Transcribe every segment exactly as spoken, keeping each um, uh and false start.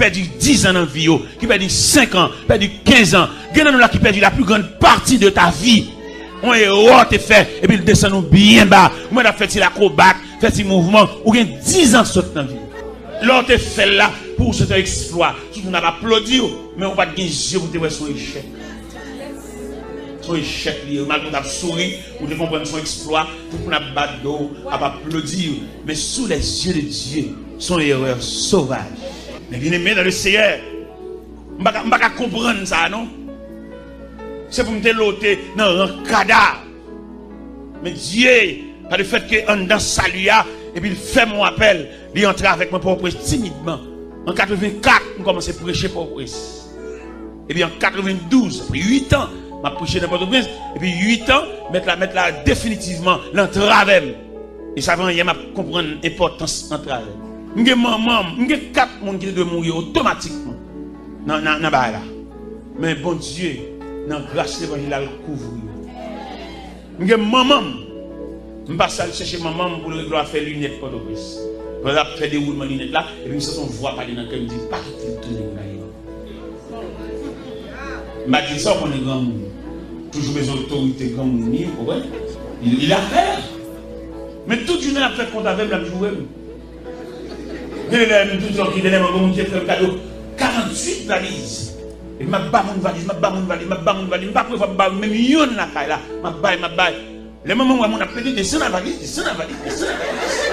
perdu dix ans dans la vie, qui perdu cinq ans, perdu quinze ans, il y en a qui perdu la plus grande partie de ta vie. On est roi, t'es fait, et puis il descend nous bien bas. Moi, on fait l'acrobate, fait ce mouvement, ou bien dix ans saute dans la vie. L'autre t'es fait là pour cet exploit. Tout le monde n'a pas applaudi, mais on va pas gagner pour te voir son échec. Son échec, malgré qu'on a souri, ou de comprendre son exploit, tout le monde a battu, a pas applaudi, mais sous les yeux de Dieu, son erreur sauvage. Mais bien aimé dans le Seigneur, je ne peux pas comprendre ça, non? C'est pour me déloter dans un cadavre. Mais Dieu, par le fait qu'on dans salut, et puis il fait mon appel, il entre avec moi pour prêcher timidement. En quatre-vingt-quatre, on commence à prêcher pour prêcher. Et puis en quatre-vingt-douze, après huit ans, je prêché dans Port-au-Prince. Et puis huit ans, mettre là, mettre là définitivement l'entrave. Et ça va, il y a comprendre l'importance de l'entrave. Je suis maman, je suis quatre personnes qui doivent mourir automatiquement. Non, non, non, là. Mais bon Dieu, dans la grâce de l'évangile, il a recouvert. Je suis maman. Je passe à chercher maman pour le faire des lunettes pour le Prince. Je vais faire des roulements de lunettes là. Et puis, si on voit parler dans le cœur, il me dit, pas qu'il te tourne là. Je m'a dit ça pour les grands monde. Toujours les autorités grands monde. Il, il a fait. Mais toute une a fait contre avec la jouer. Il a tout le temps qui donne un cadeau. quarante-huit valises. Et m'a bas mon valise, m'a bas mon valise, m'a bas mon valise. Je ne sais pas même yon la caille là. M'a bas, m'a bas. Les moments où on a pété des la valise, des la valise, des la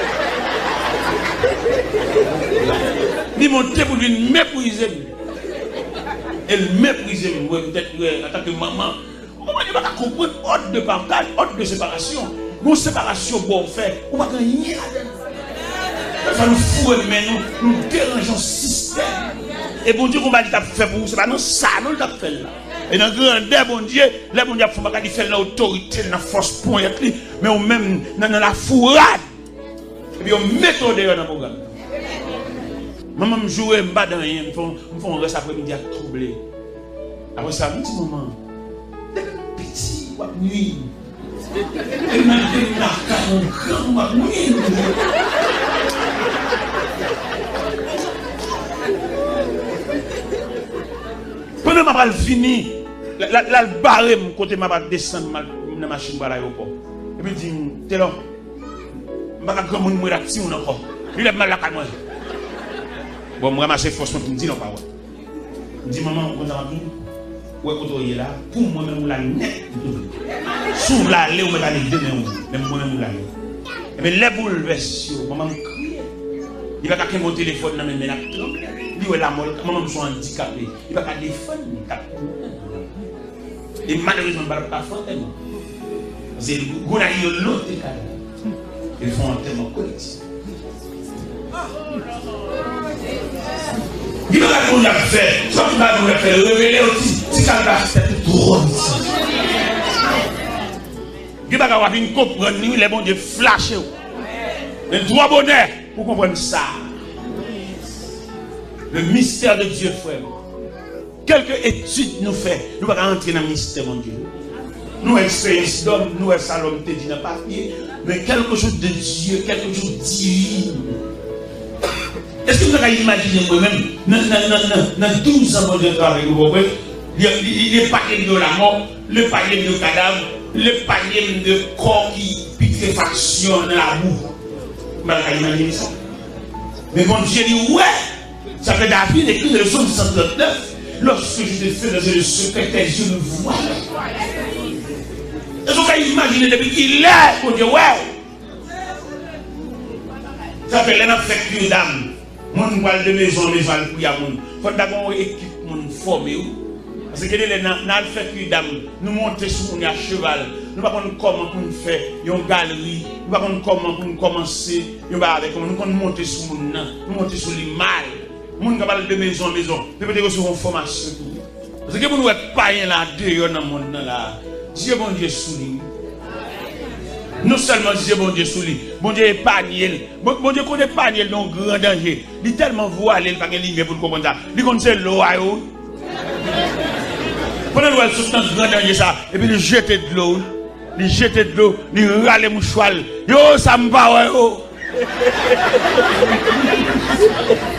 valise. Il montait pour lui mépriser. Elle méprisait peut-être en tant que maman. Comment il va comprendre ordre de partage, ordre de séparation. Une séparation pour faire, on va gagner. Ça nous fout, mais nous, nous dérangeons le système. Et bon Dieu, qu'on va dire faire pour vous, c'est pas non ça, non le fait là. Et dans le grandeur, bon Dieu, là, bon Dieu, il faut pas faire l'autorité, la force pour être là, mais on même dans la fourrade. Et puis on met au dehors dans le programme. Maman me joue, je me bats dans rien, je fais un reste après-midi à troubler. Après ça, je me dis, maman, petit, ou à nuit. Et même des marques, mon grand, ou à nuit. Pendant que je vais finir, là, le barré, côté je vais descendre dans la machine à l'aéroport. Et puis, je dis, t'es là, je vais grand monde mourir si on encore. Il est mal là quand moi. Bon, je ramasse forcément pour me dire non pas. Je dis, maman, on va venir. Où est-ce que tu es là? Pour moi-même, la net. Sous la lait, on va aller demain. Même moi-même, la lait. Et bien, les bouleversions, maman me crie. Il va pas mon téléphone dans mes mains. Il est la molle, maman me sont handicapé. Il va pas défendre. Et malheureusement, il ne va pas faire tellement. C'est le goût de l'autre cas. Ils font un thème collectif. Il va qu'on a fait, ça va nous faire révéler aussi, si ça va c'est trop ici. Il va avoir une comprendre nous les bons de flasher. Le droit bonheur pour comprendre ça. Le mystère de Dieu, frère. Quelques études nous fait, nous ne pouvons pas entrer dans le mystère de Dieu. Nous expérience d'homme, nous salon te dit dans le papier, mais quelque chose de Dieu, quelque chose de divin. Est-ce que vous avez imaginé moi-même, dans douze ans de travail, les paquets de la mort, le paquet de cadavres, le paquet de corps qui putréfaction dans la boue. Vous avez imaginé ça? Mais mon Dieu dit, ouais, ça fait David écrit dans le psaume cent trente-neuf, lorsque je te fais dans le secret, tes yeux ne voient. Est-ce que vous avez imaginé depuis qu'il est, mon Dieu, ouais. Ça fait l'un fait plus d'âme. Mon parle de maison en maison pour y a mon. Faut d'abord équipe mon formé. Parce que les dans fait plus d'âme, nous monter sur mon cheval. Nous pas connaître comment pour faire une galerie, nous pas connaître comment pour commencer, nous pas avec comment nous monter sur mon nous monter sur les mal. Mon parle de maison en maison, peut-être recevoir une formation. Parce que pour nous être païen là dehors dans le monde là. Dieu bon Dieu souligne. Non seulement Dieu bon Dieu souligne, bon Dieu épargne. Bon, bon Dieu connaît épargne dans grand danger. Il tellement voilé, il pas de lumière pour comprendre ça. Il connaît l'eau à eau. Pendant l'eau, il dans grand danger ça. Et puis il jette de l'eau. Il jette de l'eau, il râle les mouchoirs. Yo, ça me va, yo.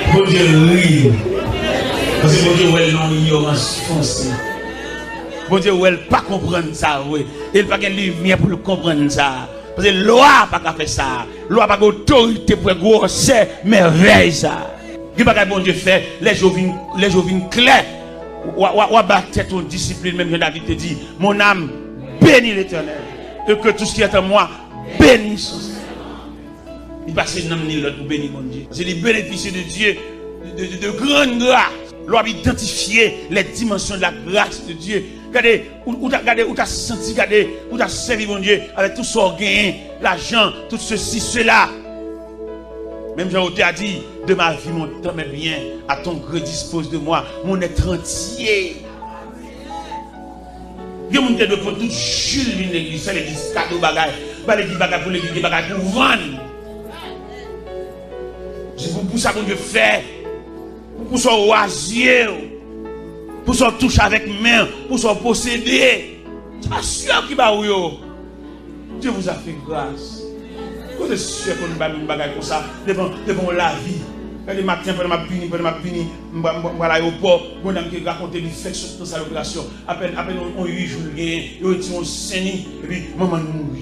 Bon Dieu, oui. Parce que bon Dieu, elle non ignorance foncée. Bon Dieu, elle pas comprendre ça, oui. Il pas de lumière pour le comprendre ça. Parce que la loi pas qu'à faire ça. La loi pas d'autorité pour grossir merveille ça. Qui pas bon Dieu fait, les jours viennent, les jours viennent clairs. Ou ou battre ton discipline, même David te dit, mon âme bénit l'Éternel. Et que tout ce qui est en moi bénisse son Seigneur. Il passe un homme ni l'autre pour bénir mon Dieu. C'est les bénéficiaires de Dieu, de, de, de grande grâce. L'on a identifié les dimensions de la grâce de Dieu. Regardez, où tu as senti, regardez, où tu as servi mon Dieu avec tout son gain, l'argent, tout ceci, cela. Même Jean a dit, de ma vie, mon temps est bien, à ton gré dispose de moi, mon être entier. Il y a des gens qui ont tout Jules l'église, c'est l'église cadeau bagaille, pas l'église bagaille pour l'église bagaille pour vendre. C'est pour ça que Dieu fait, pour son oisier, pour son touche avec main, pour son posséder. C'est pas sûr qu'il va où Dieu vous a fait grâce. Vous êtes sûr qu'on ne va pas faire comme ça devant, devant la vie. Le matin, pendant ma puni, pendant ma puni, je vais à l'aéroport, je vais raconter les faits sur cette opération. Après, on huit jours, on dit on saigne, et puis maman nous mourit.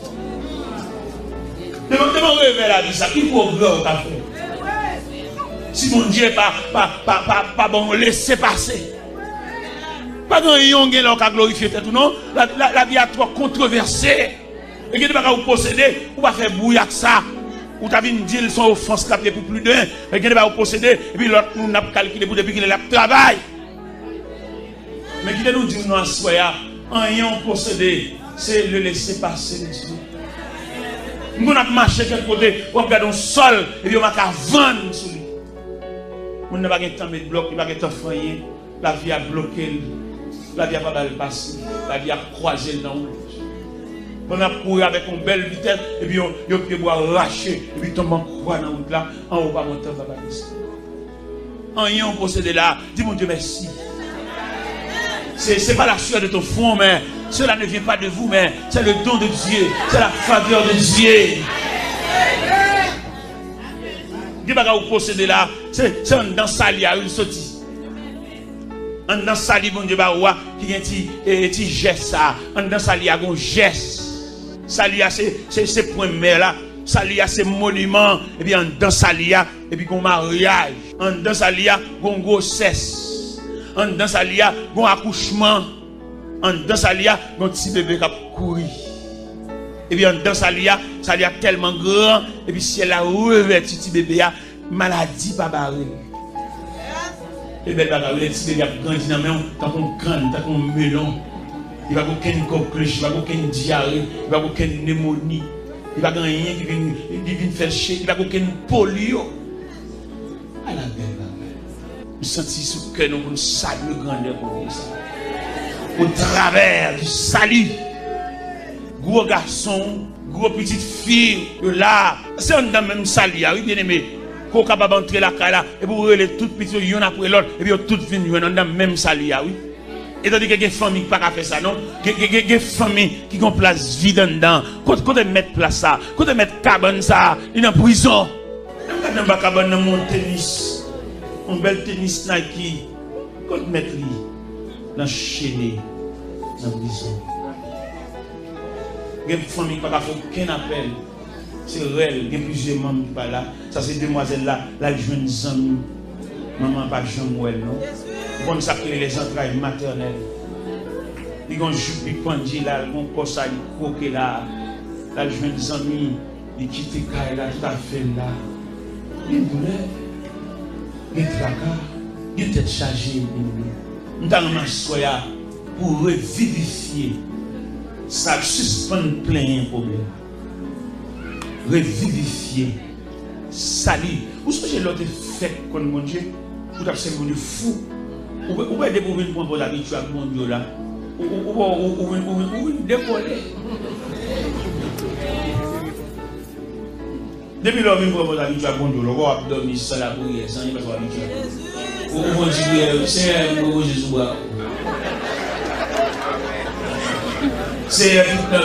Devant le réveil la vie, ça, il faut gloire qu'a fait. Si mon Dieu n'est pas, pas, pas, pas, pas bon, laissez passer. Pas dans les gens qui ont glorifié tout, non? La, la, la vie a trop controversée. Et que tu vas vous posséder, ou pas faire bouillir avec ça. Ou tu as vu une deal sans offense capée pour plus d'un. Et que tu vas vous posséder, et puis l'autre nous n'a pas calculé pour depuis qu'il a travail. Mais qui nous dit non, soya, rien posséder, c'est le laisser passer de Dieu. Nous avons marché quelque côté, on regarde un sol, et puis on va vendre sur lui. On n'a pas de temps de bloc, il n'a pas de temps de foyer. La vie a bloqué, la vie a pas mal passé, la vie a croisé dans le on a couru avec une belle vitesse, et puis on a pu boire arracher, et puis tombe en croix dans la route là, en haut pas monter, on va pas descendre. En rien on possède là, dis mon Dieu merci. Ce n'est pas la sueur de ton front, mais cela ne vient pas de vous, mais c'est le don de Dieu, c'est la faveur de Dieu. Dis pas que vous possédez là, c'est dans sa lia, une sortie. En dans sa lia, mon Dieu, qui a un petit geste, en dans sa lia, un geste. Salia, c'est ce point mer là. Salia, c'est monument. Et puis, en dans Salia, et puis, un mariage. En dans Salia, une grossesse. En dans Salia, un accouchement. En dans Salia, un petit bébé qui a couru. Et puis, en dans Salia, Salia tellement grand. Et puis, si elle a revêtu petit bébé, maladie pas barrée. Et bien, le petit bébé a grandi dans la main, tant qu'on crâne, tant qu'on melon. Il n'y a aucune coqueluche, il n'y a aucune diarrhée, il n'y a aucune pneumonie, il n'y a rien qui vient faire chier, il n'y a aucune polio. À la belle, la belle. Nous sentons sous que nous avons saluer grandeur pour ça. Au travers du salut, gros garçon, gros petite fille, là, c'est un dans même salut, oui, bien aimé. Qu'on est capable d'entrer la caille là, et pour les toutes petites, il y en a pour l'autre, et puis toutes viennent dans le même salut, oui. Et tandis qu'il y a des familles qui ne peuvent pas faire ça, non? Il y a des familles qui ont place vide dedans. Quand on met place ça, quand on met cabane ça, il est en prison. Quand on met cabane dans mon tennis, un bel tennis Nike, quand on met lui dans le chaîné, dans la prison. Il y a des familles qui ne peuvent pas faire aucun appel. C'est réel, il y a plusieurs membres qui sont là. Ça, c'est demoiselle là, la jeune femme. Maman pas Jean-Mouel, non? Bon, ça crée les entrailles maternelles. Ils ont jupe, ils pendent là, ils ont poste, ils croquent là. La jeune amis, ils quittent là, tout à fait là. Il y a une douleur, il y a un tracas, il y a une tête chargée. Nous allons m'asseoir pour revivifier. Ça suspend plein de problèmes. Revivifier. Salut. Vous savez l'autre fait comme mon Dieu? Vous avez servi de fou. Vous pouvez découvrir une bonne habitude avec mon Dieu là. Vous pouvez décoller. Depuis lors, vous pouvez habitude avec mon Dieu. Vous pouvez dormir sans la prière, sans y passer habitude. Vous pouvez dire, c'est un Jésus. C'est un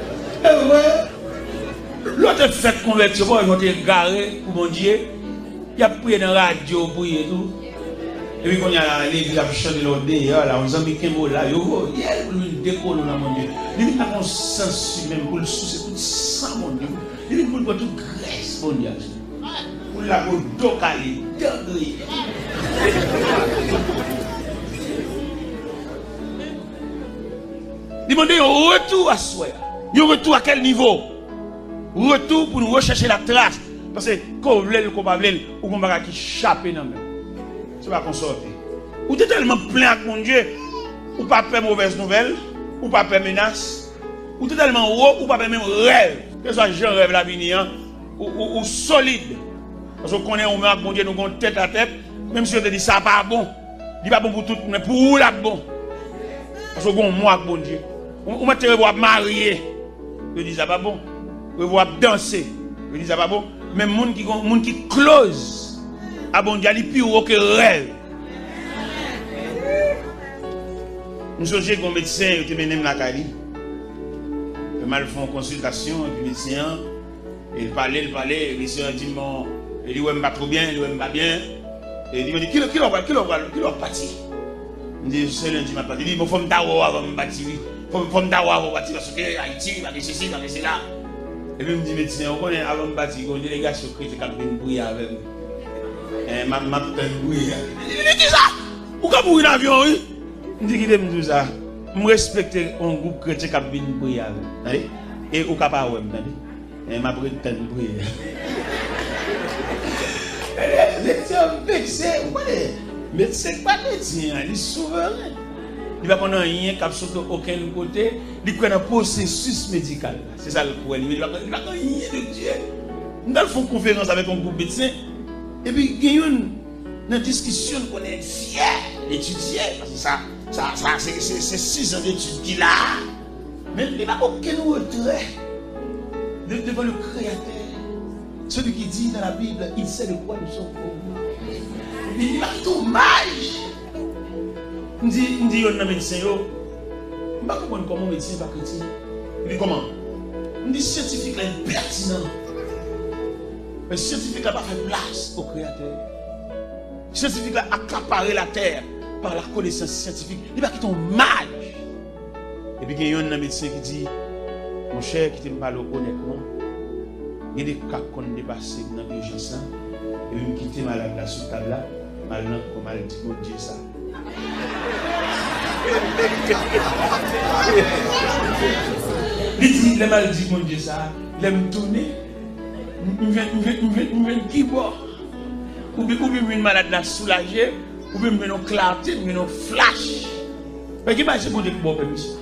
tout le l'autre fait convertir, ils vont être garés pour mon Dieu. Il y a prié dans la radio, prié tout. Et puis, quand il y a l'église qui a chanté l'ordre, là, on s'en met qu'un mot là, il y a une décolle là, mon Dieu. Il y a un sens même pour le souci, tout ça, mon Dieu. Il y a une toute graisse, mon Dieu. Pour la peau d'ocali, d'angri. Demandez un retour à soi. Un retour à quel niveau? Retour pour nous rechercher la trace. Parce que quand vous voulez, qu'on va voulez, ou qu'on va qui chaper dans le même. C'est pas qu'on sorte. Ou tu es tellement plein avec mon Dieu, ou pas faire mauvaise nouvelle, ou pas faire menace, ou tu es tellement haut, ou pas faire même rêve. Que ce soit jeune rêve la vie, ou, ou, ou solide. Parce qu'on connaît, on met avec mon Dieu, nous avons tête à tête, même si on te dit ça pas bon. Il pas bon pour tout, mais pour où là bon? Parce qu'on a moi avec mon Dieu. On va te revoir marier. Je dis ça pas bon. Revoir danser. Je dis ça pas bon. Mais les gens qui, qui close. Ah bon Dieu, il plus haut que rêve. Nous sommes un médecin qui est venu à la Cali. Il mal fait une consultation, et puis le médecin, il parlait, il parlait, le médecin dit bon, il dit ouais, je pas trop bien, il dit ouais, je pas bien. Et il me dit qui qui leur qui leur qui leur parti. Il dit c'est lundi m'a parti. Il dit bon faut me dawo avant me partir. Faut faut me dawo avant partir parce que Haïti, parce que ceci, parce que cela. Et puis il me dit médecin, on connaît avant me partir, une délégation chrétienne qui a venu brouiller avec nous. Eh, ma ma brouiller. Il dit ça. Ou quand brouiller dans l'avion, oui. Il dit qu'il aime tout ça. Je respecte un groupe chrétien qui a venu brouiller avec nous. Et au capable, et ma bretagne brouiller. C'est un vexé, vous voyez. Mais c'est pas médecin, il est souverain. Il va prendre rien qui a sauté aucun côté, il prend un processus médical. C'est ça le problème. Il va prendre rien de Dieu. Nous avons fait une conférence avec un groupe de médecins. Et puis, il y a une discussion qu'on est fiers d'étudier. Parce que ça, ça, ça c'est six ans d'études qu'il a. Mais il n'y a aucun retrait devant le Créateur. Celui qui dit dans la Bible, il sait de quoi nous sommes formés. Il dit, c'est dommage. Il dit, il dit, on a un médecin, je ne sais pas comment un médecin va chrétien. Il dit, comment? Il dit, scientifique là est pertinent. Le scientifique n'a pas fait place au Créateur. Le scientifique a accaparé la terre par la connaissance scientifique. Il va quitter un mage. Et puis, il y a un médecin qui dit, mon cher, qui te parle honnêtement, il y a des cas qu'on dépasse dans l'urgence. Et puis, je quitte malade là sur table là, mal comme mal dit, mon Dieu, ça. Il dit, les mal dit, mon Dieu, ça, il aime tourner. Il vient, il vient, il vient, il vient qui boit. Ou bien, ou bien, une malade là soulagée, ou bien, une clarté, une flash. Mais qui va se monter pour permission?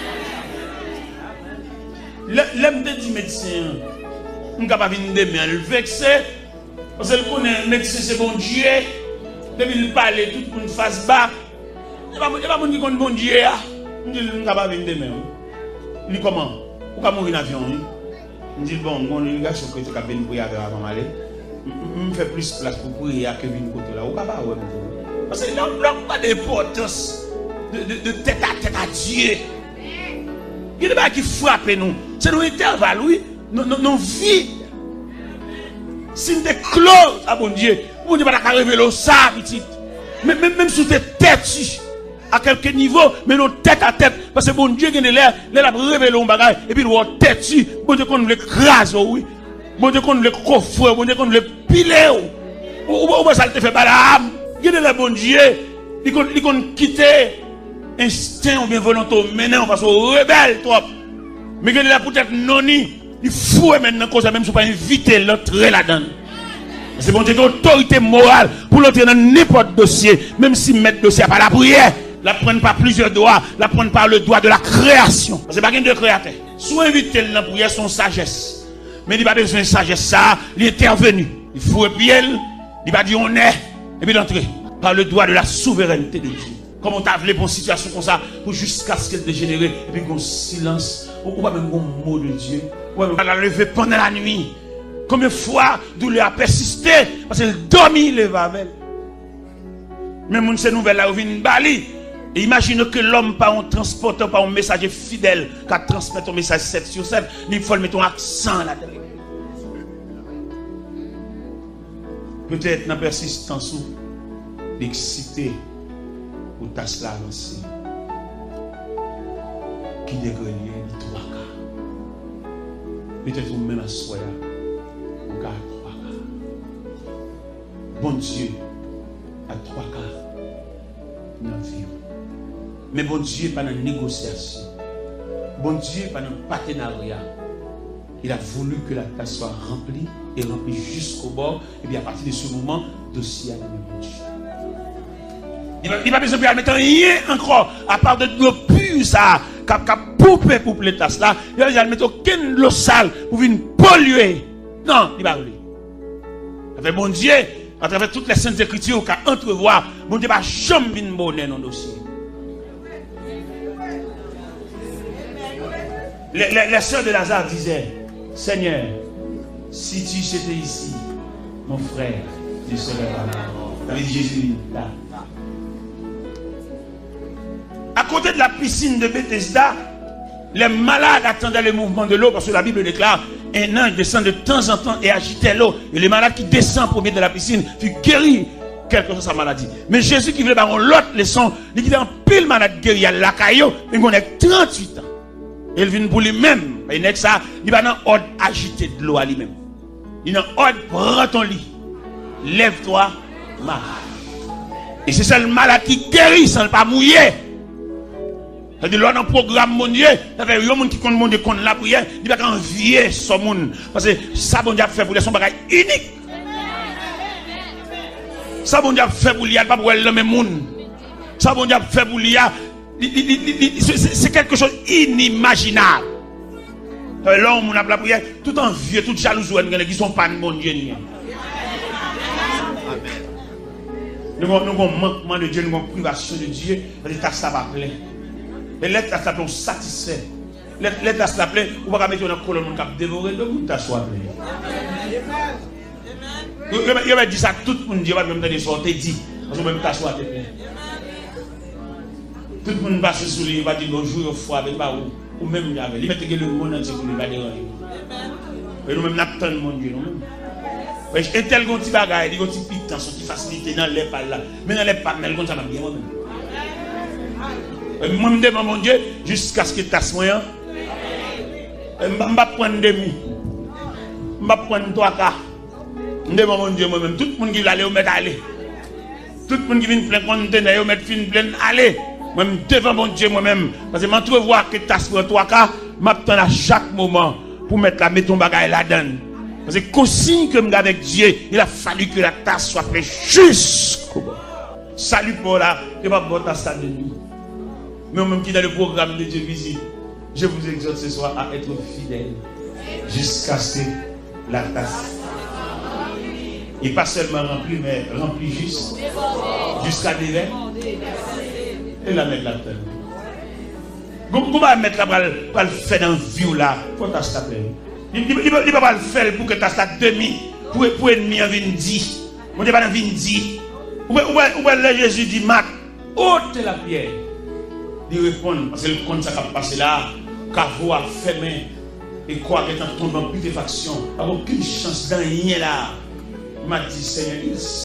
L'homme de dit médecin, on ne peut pas venir demain, le vexé, parce qu'il connaît le médecin, c'est bon Dieu. Depuis il parle, tout le monde fasse bas. Il n'y a pas de monde qui connaît bon Dieu. On dit, on ne peut pas venir demain. Il dit comment? Ou comment mourir en avion? Il dit, bon, mon gars, je suis capable de prier avec avant d'aller. Je fais plus place pour prier que venir côté là. Ou pas, ouais. Parce qu'il n'y a pas d'importance de tête à tête à Dieu. Il y a des gens qui frappent nous. C'est nos intervalles, oui. Nos vies. Si nous sommes close à bon Dieu, bon Dieu va pas révéler ça, petit. Même, même si tu es tête, à quelque niveau, mais nos tête à tête. Parce que bon Dieu, il a l'air, il a révélé un bagage, et puis il va tête, bon Dieu, qu'on le crase, oui. Bon Dieu, qu'on le coffre, bon Dieu, qu'on le pile. Ou ça te fait pas l'âme. Il y a des bon Dieu, il a quitté. Instinct ou bien volonté, maintenant, parce qu'on rebelle trop. Mais il est là peut-être non-ni. Il faut maintenant qu'on même si pas inviter l'autre là-dedans. C'est bon, c'est autorité morale pour l'entrer dans n'importe dossier, même si mettre dossier par la prière, la prendre par plusieurs doigts, la prendre par le doigt de la création. C'est pas qu'il y a de créateur. Soit inviter dans la prière son sagesse. Mais il n'a pas besoin de sagesse, ça, il est intervenu. Il faut et puis elle, il va dire on est, et puis l'entrer par le doigt de la souveraineté de Dieu. Comme on t'a vu pour une situation comme ça, pour jusqu'à ce qu'elle dégénère, et puis qu'on silence, ou pas même un mot de Dieu. On va la lever pendant la nuit. Combien de fois douleur a persisté, parce qu'elle dormit les vavel. Même si ces nouvelles là, viennent bali. Et imagine que l'homme, pas un transporteur, pas un messager fidèle, qui a transmis un message sept sur sept, il faut mettre un accent là-dedans. Peut-être dans la persistance ou l'excité ou ta cela avancé. Qui dégrenier les trois cas. Peut-être ou même à soi, ou cas à trois cas. Bon Dieu, à trois cas, dans la vie. Mais bon Dieu, pas dans la négociation. Bon Dieu, pas dans le partenariat. Il a voulu que la tasse soit remplie et remplie jusqu'au bord. Et bien à partir de ce moment, dossier a donné bon Dieu. Il n'y a pas besoin de mettre rien encore, à part de l'eau pure, ça, qui a poupé pour les tasses là. Il n'y a pas besoin de mettre aucune eau sale pour venir polluer. Non, il va pas. Avec bon Dieu, à travers toutes les saintes écritures, qu'à entrevoir, bon Dieu va jamais venir bonner dans le dossier. Les, les, les sœurs de Lazare disaient, Seigneur, si tu étais ici, mon frère, tu serais pas mort. Avec Jésus, là. À côté de la piscine de Bethesda, les malades attendaient le mouvement de l'eau parce que la Bible déclare un ange descend de temps en temps et agitait l'eau. Et les malades qui descendent pour venir de la piscine furent guéris, quelle que soit sa maladie. Mais Jésus qui voulait avoir l'autre leçon, il dit en pile malade guéri à la caillou, mais on est trente-huit ans. Et il vient pour lui-même. Il n'est que ça, il va dans l'ordre agiter de l'eau à lui-même. Il est dans l'ordre, prends ton lit. Lève-toi, marche. Et c'est ça le malade qui guérit sans ne pas mouiller. C'est-à-dire, là, dans le programme mondial, il y a des gens qui comptent mondial contre la prière, il va envier ce monde. Parce que ça, bon Dieu a fait pour lui, son bagage unique. Ça, bon Dieu a fait pour lui, il n'y a pas pour le même monde. Ça, bon Dieu a fait pour lui, c'est quelque chose d'inimaginable. Là, on a la prière, tout envieux, tout jaloux, qui sont pas de mon Dieu. Nous avons un manquement de Dieu, nous avons une privation de Dieu, parce que ça va plaire. Et l'être à s'appeler satisfait. L'être à s'appeler, on va mettre dans la colonne, on va dévorer le bout de ta soirée. Il va dire ça, tout le monde dit, même dans les sorties, dit, parce que même ta soirée. Tout le monde passe sous lui, il va dire bonjour, au foie, avec pas ou même il y avait. Il met le monde entier pour lui, il va déranger. Et nous-mêmes, nous attendons mon Dieu, nous-mêmes. Et tel qu'on petit bagaille, il y a un petit piquant, qui facilité dans les pas là. Mais dans les pas, mais comme ça va bien moi-même. Moi, je demande mon Dieu jusqu'à ce que tu tasses moi. Je ne vais pas prendre demi. Je ne vais pas prendre trois quarts. Je demande mon Dieu moi-même. Tout le monde qui va aller au mettre aller. Tout le monde qui vient plein conteneur, au mettre fin plein aller. Moi-même devant mon Dieu moi-même. Parce que je entrevoir que tu tasses pour trois quarts. Je m'attends à chaque moment pour mettre la mettre ton bagage là-dedans. Parce que consigne que je avec Dieu, il a fallu que la tasse soit faite jusqu'au bout. Salut pour là, que ma bonne tasse de nuit. Mais même qui dans le programme de Dieu visite, je vous exhorte ce soir à être fidèle jusqu'à ce que la tasse. Et pas seulement remplie, mais remplie juste jusqu'à déverser et la mettre là-dedans. Comment va mettre la balle pour le faire dans le vieux là? Faut tasse la plaît. Il ne va pas le faire pour que tasse la demi, pour pour ennemi en vindi. On ne va pas en vindi. Ou bien Jésus dit, Marc, ôte la pierre. Il répond, parce que le compte ça va passer là, Cavo a fermé, et quoi que tu tombes en putréfaction, il n'y a aucune chance dans rien là. Il m'a dit, Seigneur,